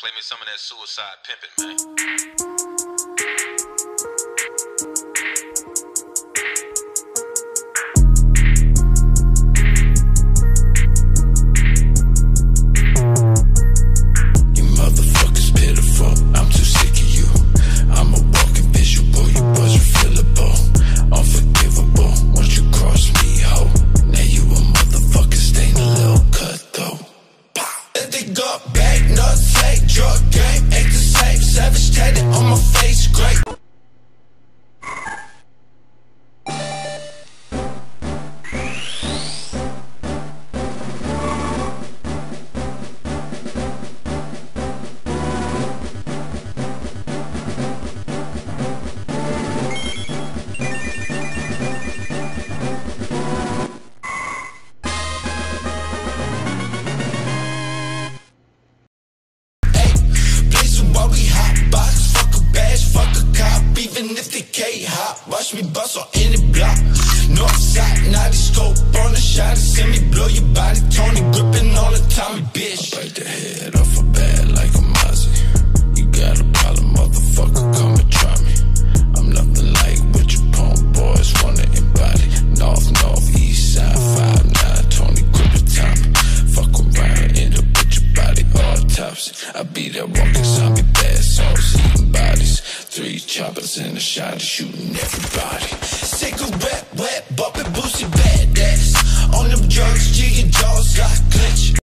Play me some of that Suicide Pimpin', man. Watch me bust on any block. Northside, naughty scope on the shot. Send me blow your body. Tony gripping all the time, bitch. I bite the head off a bat like a Mozzie. You got a problem, motherfucker, come and try me. I'm nothing like what your punk boys wanna embody. North, east side, 5'9", Tony gripping Tommy. Fuck around, end up with your body autopsy. I be that walking zombie, bad sauce, eating bodies. 3 choppers in the shot, shooting everybody. Cigarette wet, bumping Boosie badass. On them drugs, jigging jaws, lock